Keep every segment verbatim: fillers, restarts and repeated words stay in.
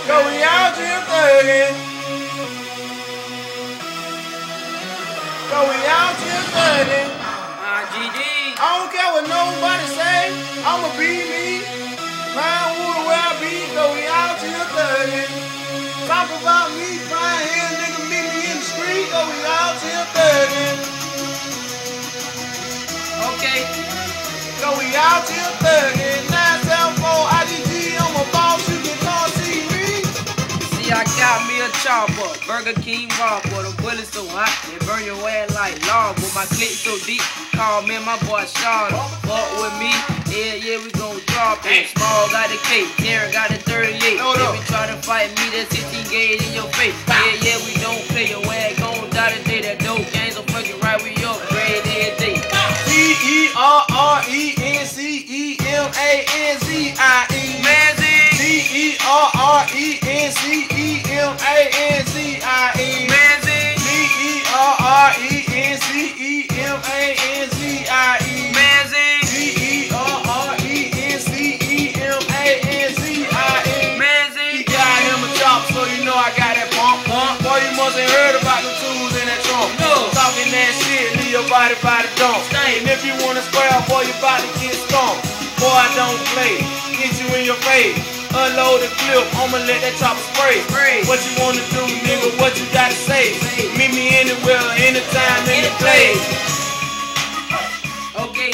Cause we out here thuggin'. Cause we out here thuggin'. Uh, G D. I don't care what nobody say, I'ma be me. Pinewood where I be, cause we out here thuggin'. Talk about me, fine here, nigga, meet me in the street, cause we out here thuggin'. Okay. Cause we out here thuggin'. nine seven four I G G, I'm a boss, you can come see me. See, I got me a chopper, Burger King Whopper. The bullets so hot, they burn your ass like lava. My clip so deep, call me my boy Shawty. Fuck with me, yeah, yeah, we gon' drop it. Small got the cake, Darren got the thirty-eight. Hold If up. you try to fight me, that's sixteen gauge in your face. Yeah, yeah, we don't play your ass, gon' die today. That dope gang so fucking right, we upgrade every day. T E R R E N C E M A N Z I E. Manzy, T E R R E N C E M A N Z I E. Manzy, T E R R E N C E M A N Z I E. Manzy, T E R R E N C E M A N Z I E. Manzy. He got him a chop, so you know I got that pump. Pump. Boy, you must have heard about the tools in that trunk. No. Talking that shit, leave your body by the dump. Stank. And if you wanna square, boy, you about to get stumped. Boy, I don't play, hit you in your face. Unload the clip, I'ma let that chopper spray. Spray. What you wanna do, nigga? What you gotta say? Say. Meet me anywhere, anytime, any place. Okay.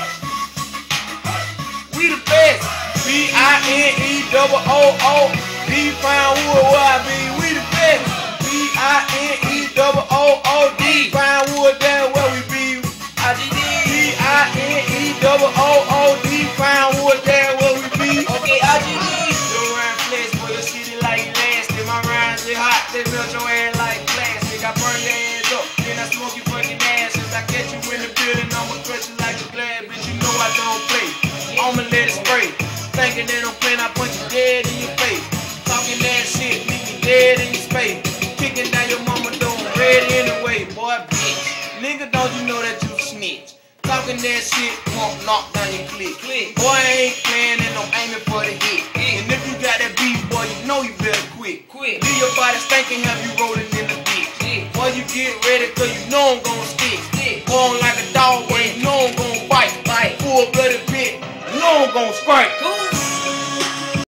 We the best. B I N E O O O. D Pinewood where I be. We the best. B I N E O O O. D Pinewood there where we be. I G D. B I N E O O O. D Pinewood there where we be. Okay, I G D. Don't rhyme flex for your city like elastic. My rhymes is hot, they melt your ass like plastic. I burn your ass up, then I smoke your fucking ass. If I catch you in the building, I'ma crush you like a glass. Bitch, you know I don't play. I'ma let it spray. Thinking that I'm playing, I punch you dead in your face. Talking that shit, leave you dead in your space. Kicking down your mama door, red anyway, boy, bitch. Nigga, don't you know that you snitch? Talking that shit, won't knock down your click. Click. Boy, I ain't playing and I'm aiming for the hit. And if you got that beef, boy, you know you better quit. Quit. Leave your body stinking, have you rolling in the ditch. Shit. Boy, you get ready, cause you know I'm gon' stick. Stick. Boy, I'm like a dog, boy, you know I'm gon' bite. Bite. Full blooded pit, you know I'm gon' strike. Cool.